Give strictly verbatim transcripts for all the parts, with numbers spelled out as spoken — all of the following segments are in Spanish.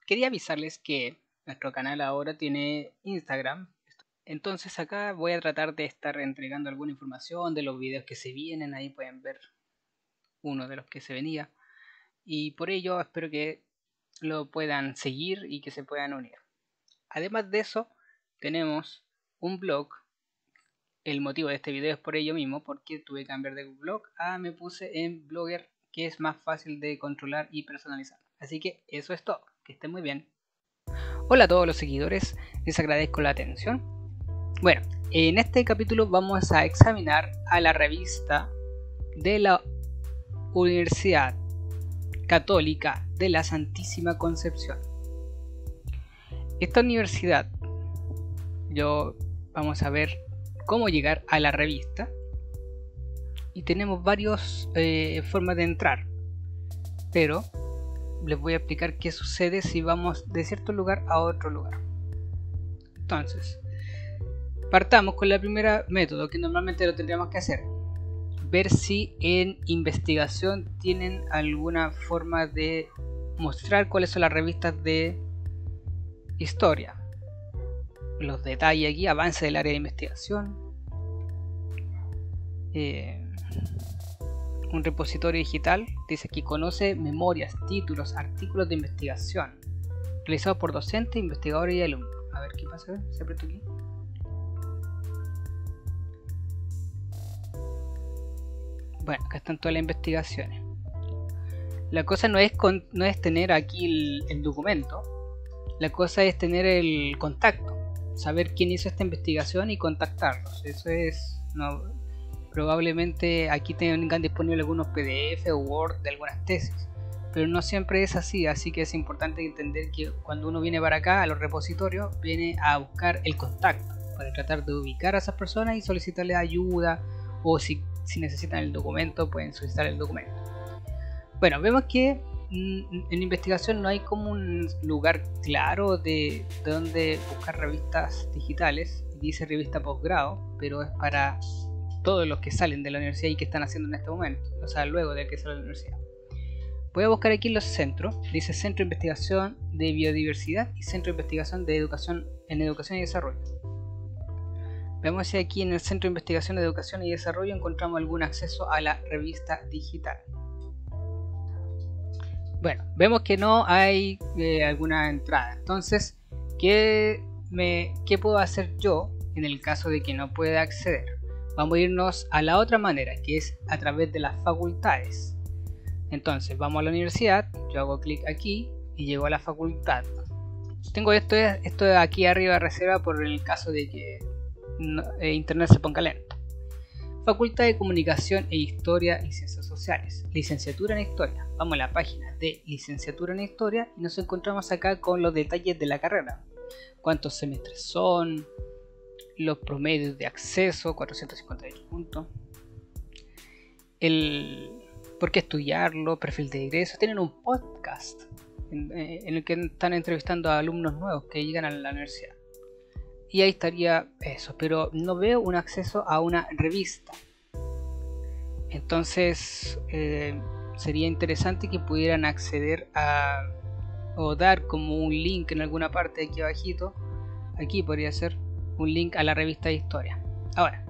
quería avisarles que nuestro canal ahora tiene Instagram. Entonces acá voy a tratar de estar entregando alguna información de los videos que se vienen. Ahí pueden ver uno de los que se venía. Y por ello espero que lo puedan seguir y que se puedan unir. Además de eso, tenemos un blog. El motivo de este video es por ello mismo, porque tuve que cambiar de blog a me puse en Blogger, que es más fácil de controlar y personalizar. Así que eso es todo, que estén muy bien. Hola a todos los seguidores, les agradezco la atención. Bueno, en este capítulo vamos a examinar a la revista de la Universidad Católica de la Santísima Concepción. Esta universidad, yo vamos a ver cómo llegar a la revista y tenemos varias eh, formas de entrar, pero les voy a explicar qué sucede si vamos de cierto lugar a otro lugar. Entonces, partamos con la primera método, que normalmente lo tendríamos que hacer: ver si en investigación tienen alguna forma de mostrar cuáles son las revistas de historia. Los detalles aquí: avance del área de investigación, eh, un repositorio digital, dice aquí: conoce memorias, títulos, artículos de investigación realizados por docentes, investigadores y alumnos. A ver qué pasa, se aprieta aquí. Bueno, acá están todas las investigaciones. La cosa no es, con, no es tener aquí el, el documento, la cosa es tener el contacto, saber quién hizo esta investigación y contactarlos. Eso es, no, probablemente aquí tengan disponible algunos P D F o Word de algunas tesis, pero no siempre es así, así que es importante entender que cuando uno viene para acá a los repositorios, viene a buscar el contacto para tratar de ubicar a esas personas y solicitarles ayuda, o si, si necesitan el documento pueden solicitar el documento. Bueno, vemos que en investigación no hay como un lugar claro de, de donde buscar revistas digitales. Dice revista posgrado, pero es para todos los que salen de la universidad y que están haciendo en este momento, o sea, luego de que salen de la universidad. Voy a buscar aquí los centros. Dice Centro de Investigación de Biodiversidad y Centro de Investigación de Educación en Educación y Desarrollo. Veamos si aquí en el Centro de Investigación de Educación y Desarrollo encontramos algún acceso a la revista digital. Bueno, vemos que no hay eh, alguna entrada. Entonces, ¿qué, me, ¿qué puedo hacer yo en el caso de que no pueda acceder? Vamos a irnos a la otra manera, que es a través de las facultades. Entonces, vamos a la universidad, yo hago clic aquí y llego a la facultad. Tengo esto, esto de aquí arriba reserva por el caso de que no, eh, internet se ponga lento. Facultad de Comunicación e Historia y Ciencias Sociales, licenciatura en Historia. Vamos a la página de licenciatura en Historia y nos encontramos acá con los detalles de la carrera. Cuántos semestres son, los promedios de acceso, cuatrocientos cincuenta y ocho puntos, el por qué estudiarlo, perfil de ingreso. Tienen un podcast en, en el que están entrevistando a alumnos nuevos que llegan a la universidad. Y ahí estaría eso, pero no veo un acceso a una revista. Entonces eh, sería interesante que pudieran acceder a, o dar como un link en alguna parte aquí abajito. Aquí podría ser un link a la revista de historia. Ahora,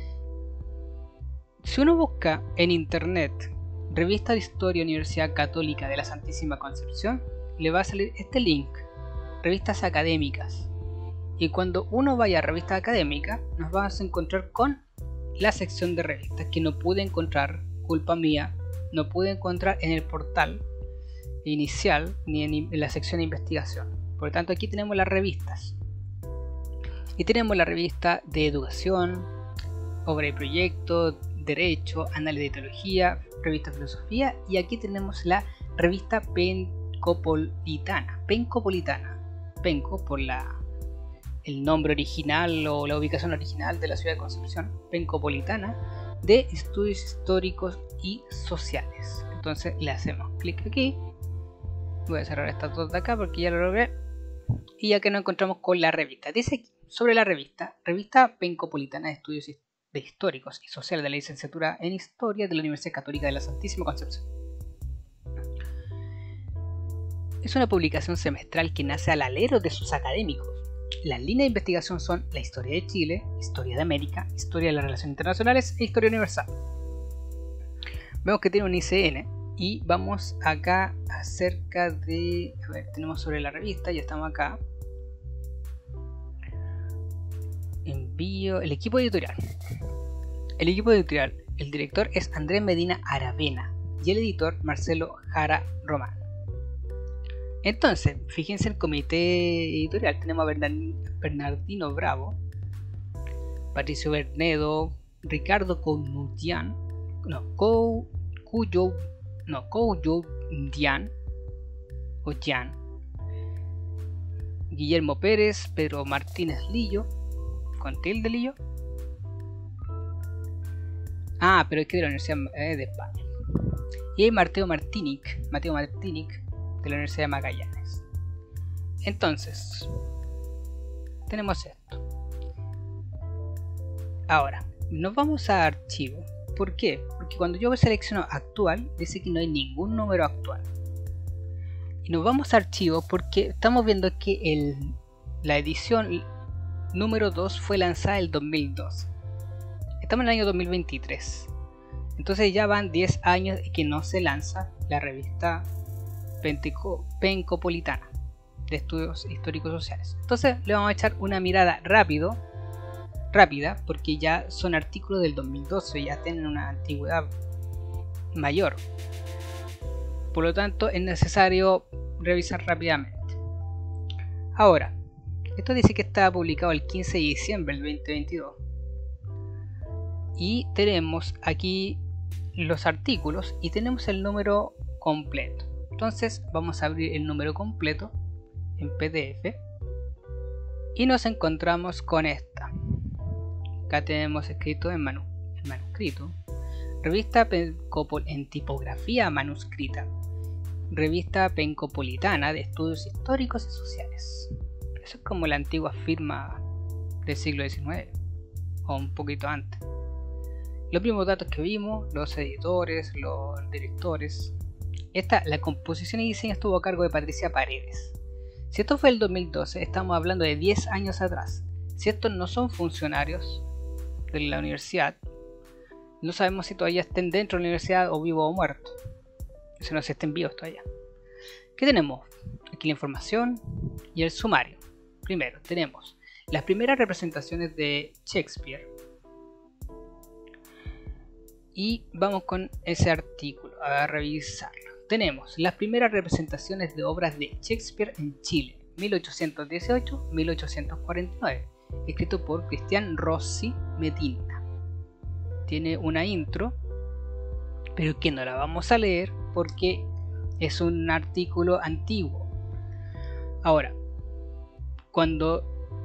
si uno busca en internet revista de historia Universidad Católica de la Santísima Concepción, le va a salir este link: revistas académicas. Y cuando uno vaya a revista académica, nos vamos a encontrar con la sección de revistas, que no pude encontrar, culpa mía, no pude encontrar en el portal inicial ni en la sección de investigación. Por lo tanto, aquí tenemos las revistas. Y tenemos la revista de educación, obra y proyecto, derecho, análisis de teología, revista de filosofía, y aquí tenemos la revista Pencopolitana. Pencopolitana. Penco por la el nombre original o la ubicación original de la ciudad de Concepción, Pencopolitana, de Estudios Históricos y Sociales. Entonces le hacemos clic aquí. Voy a cerrar estas dos de acá porque ya lo logré. Y ya que nos encontramos con la revista, dice aquí sobre la revista: revista Pencopolitana de Estudios de Históricos y Sociales de la Licenciatura en Historia de la Universidad Católica de la Santísima Concepción. es una publicación semestral que nace al alero de sus académicos. Las líneas de investigación son la historia de Chile, historia de América, historia de las relaciones internacionales e historia universal. Vemos que tiene un I C N y vamos acá acerca de... A ver, tenemos sobre la revista, ya estamos acá. Envío... El equipo editorial. El equipo editorial, el director es Andrés Medina Aravena y el editor Marcelo Jara Román. Entonces, fíjense el comité editorial. Tenemos a Bernardino Bravo, Patricio Bernedo, Ricardo Counutian, no, Cuyo, no, Counutian, o Jan, Guillermo Pérez, Pedro Martínez Lillo, con tilde Lillo. Ah, pero es que de la Universidad de España. Y hay Mateo Martinic, Mateo Martinic, de la Universidad de Magallanes. Entonces, tenemos esto. Ahora, nos vamos a archivo. ¿Por qué? Porque cuando yo selecciono actual, dice que no hay ningún número actual. Y nos vamos a archivo porque estamos viendo que el, la edición número dos fue lanzada el dos mil doce. Estamos en el año dos mil veintitrés. Entonces ya van diez años que no se lanza la revista Penteco, Pencopolitana de Estudios Históricos Sociales. Entonces le vamos a echar una mirada rápido, rápida, porque ya son artículos del dos mil doce, ya tienen una antigüedad mayor. Por lo tanto es necesario revisar rápidamente. Ahora, esto dice que está publicado el quince de diciembre del veinte veintidós. Y tenemos aquí los artículos y tenemos el número completo. Entonces vamos a abrir el número completo en P D F y nos encontramos con esta. Acá tenemos escrito en, manu en manuscrito, revista Pencopol en tipografía manuscrita, revista Pencopolitana de Estudios Históricos y Sociales. Eso es como la antigua firma del siglo diecinueve o un poquito antes. Los primeros datos que vimos, los editores, los directores. Esta, la composición y diseño estuvo a cargo de Patricia Paredes. Si esto fue el dos mil doce, estamos hablando de diez años atrás. Si estos no son funcionarios de la universidad, no sabemos si todavía estén dentro de la universidad o vivos o muertos. Si no, si estén vivos todavía. ¿Qué tenemos? Aquí la información y el sumario. Primero, tenemos las primeras representaciones de Shakespeare. Y vamos con ese artículo a revisarlo. Tenemos las primeras representaciones de obras de Shakespeare en Chile, mil ochocientos dieciocho a mil ochocientos cuarenta y nueve, escrito por Cristian Rossi Medina. Tiene una intro, pero que no la vamos a leer porque es un artículo antiguo. Ahora, cuando...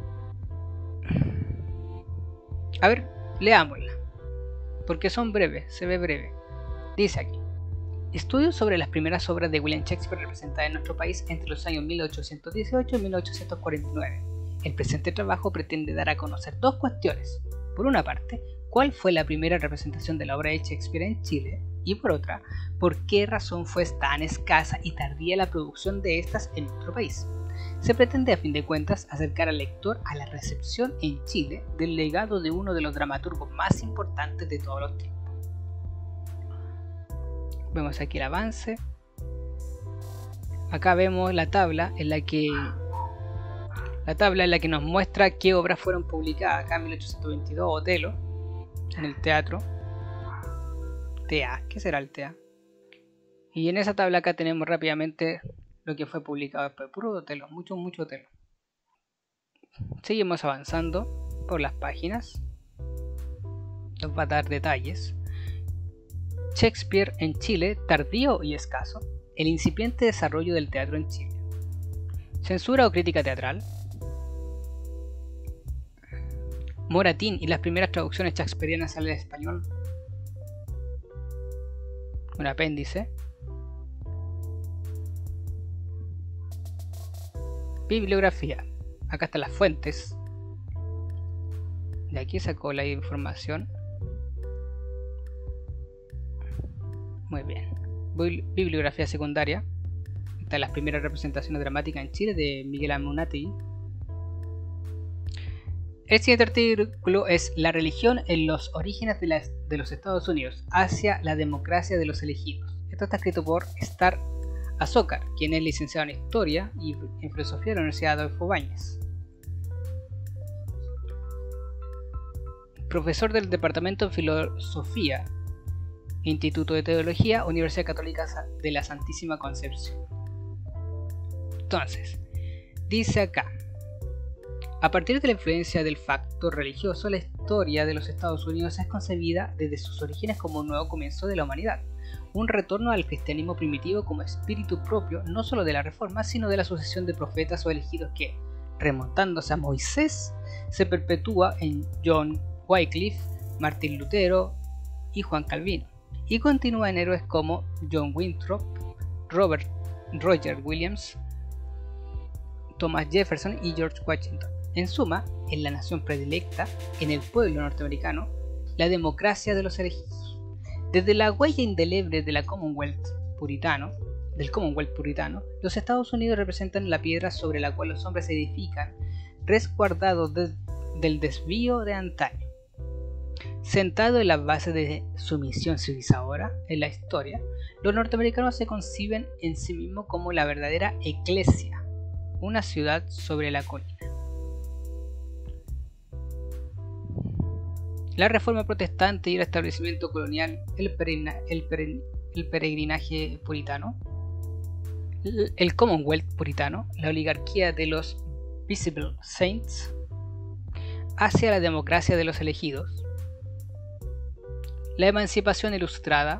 A ver, leámosla, porque son breves, se ve breve. Dice aquí: estudios sobre las primeras obras de William Shakespeare representadas en nuestro país entre los años mil ochocientos dieciocho y mil ochocientos cuarenta y nueve. El presente trabajo pretende dar a conocer dos cuestiones. Por una parte, cuál fue la primera representación de la obra de Shakespeare en Chile, y por otra, por qué razón fue tan escasa y tardía la producción de estas en nuestro país. Se pretende a fin de cuentas acercar al lector a la recepción en Chile del legado de uno de los dramaturgos más importantes de todos los tiempos. Vemos aquí el avance. Acá vemos la tabla en la que la tabla en la que nos muestra qué obras fueron publicadas. Acá en mil ochocientos veintidós, Otelo, en el teatro. T A, ¿qué será el T A? Y en esa tabla acá tenemos rápidamente lo que fue publicado después. Puro Otelo, mucho, mucho Otelo. Seguimos avanzando por las páginas. Nos va a dar detalles. Shakespeare en Chile, tardío y escaso. El incipiente desarrollo del teatro en Chile. Censura o crítica teatral. Moratín y las primeras traducciones shakespearianas al español. Un apéndice. Bibliografía. Acá están las fuentes. De aquí sacó la información. Muy bien. Bibliografía secundaria. de las primeras representaciones dramáticas en Chile de Miguel Amunátegui. El siguiente artículo es La religión en los orígenes de, las, de los Estados Unidos hacia la democracia de los elegidos. Esto está escrito por Star Azócar, quien es licenciado en Historia y en Filosofía de la Universidad Adolfo Ibáñez. Profesor del Departamento de Filosofía, Instituto de Teología, Universidad Católica de la Santísima Concepción. Entonces, dice acá: a partir de la influencia del factor religioso, la historia de los Estados Unidos es concebida desde sus orígenes como un nuevo comienzo de la humanidad, un retorno al cristianismo primitivo como espíritu propio no solo de la Reforma, sino de la sucesión de profetas o elegidos que, remontándose a Moisés, se perpetúa en John Wycliffe, Martín Lutero y Juan Calvino, y continúa en héroes como John Winthrop, Robert Roger Williams, Thomas Jefferson y George Washington. En suma, en la nación predilecta, en el pueblo norteamericano, la democracia de los elegidos. Desde la huella indeleble de la Commonwealth puritano, del Commonwealth puritano, los Estados Unidos representan la piedra sobre la cual los hombres se edifican, resguardados de, del desvío de antaño. Sentado en las bases de su misión civilizadora en la historia, los norteamericanos se conciben en sí mismos como la verdadera eclesia, una ciudad sobre la colina. La reforma protestante y el establecimiento colonial, el, peregrina, el, pere, el peregrinaje puritano, el, el Commonwealth puritano, la oligarquía de los Visible Saints, hacia la democracia de los elegidos, la emancipación ilustrada,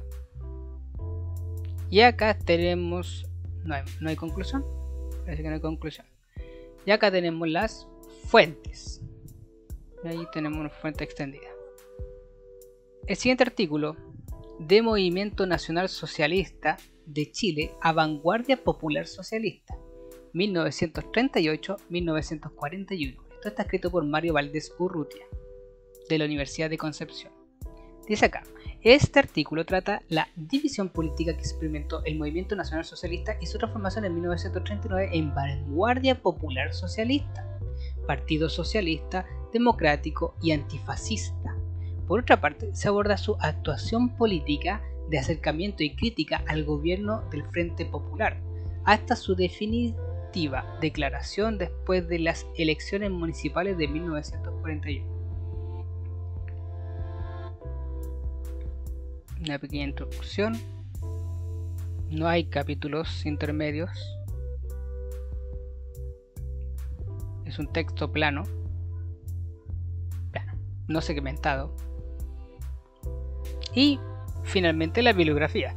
y acá tenemos, no hay, no hay conclusión, parece que no hay conclusión, y acá tenemos las fuentes, y ahí tenemos una fuente extendida. El siguiente artículo, de Movimiento Nacional Socialista de Chile a Vanguardia Popular Socialista, mil novecientos treinta y ocho a mil novecientos cuarenta y uno. Esto está escrito por Mario Valdés Urrutia, de la Universidad de Concepción. Dice acá: este artículo trata la división política que experimentó el Movimiento Nacional Socialista y su transformación en mil novecientos treinta y nueve en Vanguardia Popular Socialista, Partido Socialista, Democrático y Antifascista. Por otra parte, se aborda su actuación política de acercamiento y crítica al gobierno del Frente Popular, hasta su definitiva declaración después de las elecciones municipales de mil novecientos cuarenta y uno. Una pequeña introducción. No hay capítulos intermedios. Es un texto plano, plano, no segmentado. Y finalmente la bibliografía.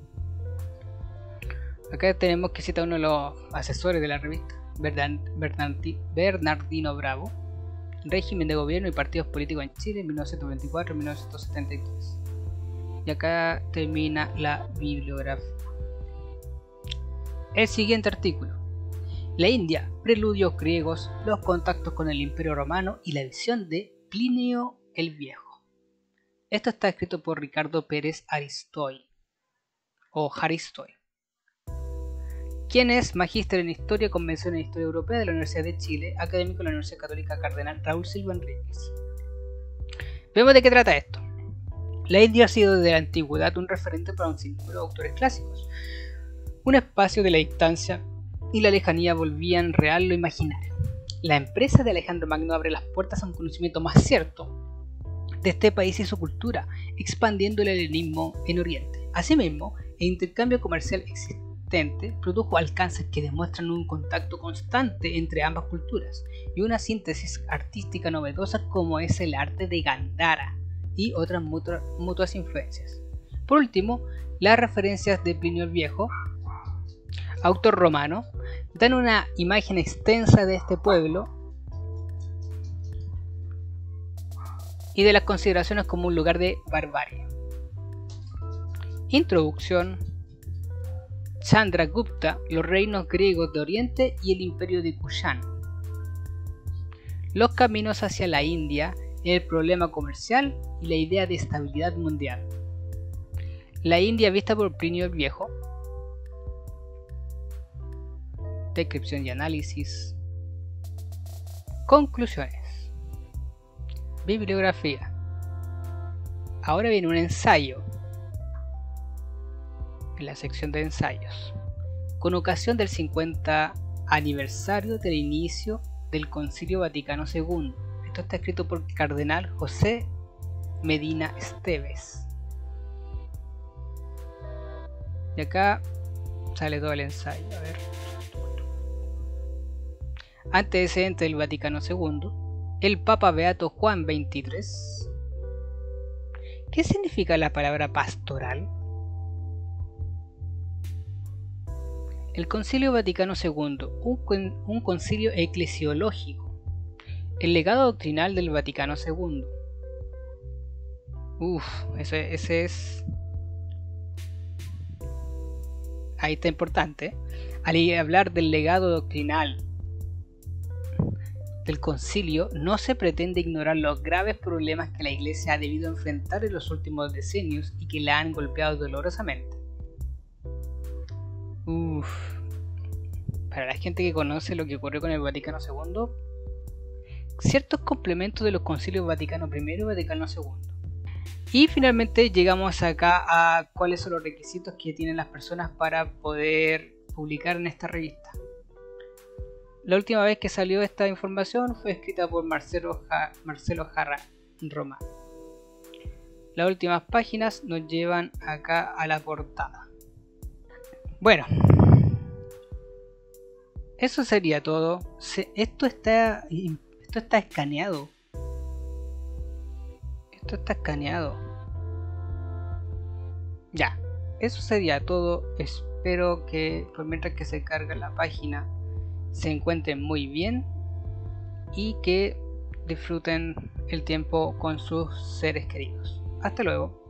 Acá tenemos que citar uno de los asesores de la revista, Bernardino Bravo, Régimen de Gobierno y Partidos Políticos en Chile, mil novecientos veinticuatro a mil novecientos setenta y tres. Y acá termina la bibliografía. El siguiente artículo: la India, preludios griegos, los contactos con el Imperio Romano y la visión de Plinio el Viejo. Esto está escrito por Ricardo Pérez Aristoy, o Haristoy, quien es magíster en Historia con mención en Historia Europea de la Universidad de Chile, académico de la Universidad Católica Cardenal Raúl Silva Enríquez. Vemos de qué trata esto. La India ha sido desde la antigüedad un referente para un sinnúmero de autores clásicos. Un espacio de la distancia y la lejanía volvían real lo imaginario. La empresa de Alejandro Magno abre las puertas a un conocimiento más cierto de este país y su cultura, expandiendo el helenismo en Oriente. Asimismo, el intercambio comercial existente produjo alcances que demuestran un contacto constante entre ambas culturas y una síntesis artística novedosa como es el arte de Gandhara y otras mutua, mutuas influencias. Por último, las referencias de Plinio el Viejo, autor romano, dan una imagen extensa de este pueblo y de las consideraciones como un lugar de barbarie. Introducción. Chandragupta, los reinos griegos de Oriente y el imperio de Kushan. Los caminos hacia la India, el problema comercial y la idea de estabilidad mundial. La India vista por Plinio el Viejo. descripción y análisis, conclusiones, bibliografía. Ahora viene un ensayo en la sección de ensayos, con ocasión del cincuenta aniversario del inicio del Concilio Vaticano segundo. Esto está escrito por el cardenal José Medina Esteves. Y acá sale todo el ensayo. A ver. Antecedente del Vaticano segundo. El Papa Beato Juan veintitrés. ¿Qué significa la palabra pastoral? El Concilio Vaticano segundo, un, un concilio eclesiológico. El legado doctrinal del Vaticano segundo. Uff, ese, ese es... Ahí está importante. Al hablar del legado doctrinal del concilio, no se pretende ignorar los graves problemas que la Iglesia ha debido enfrentar en los últimos decenios y que la han golpeado dolorosamente. Uff. Para la gente que conoce lo que ocurrió con el Vaticano segundo, ciertos complementos de los concilios Vaticano primero y Vaticano segundo. Y finalmente llegamos acá a cuáles son los requisitos que tienen las personas para poder publicar en esta revista. La última vez que salió esta información fue escrita por Marcelo, ja Marcelo Jarra Román. Las últimas páginas nos llevan acá a la portada. Bueno, eso sería todo. Se, esto está esto está escaneado. Esto está escaneado. Ya, eso sería todo. Espero que por mientras que se carga la página se encuentren muy bien y que disfruten el tiempo con sus seres queridos. Hasta luego.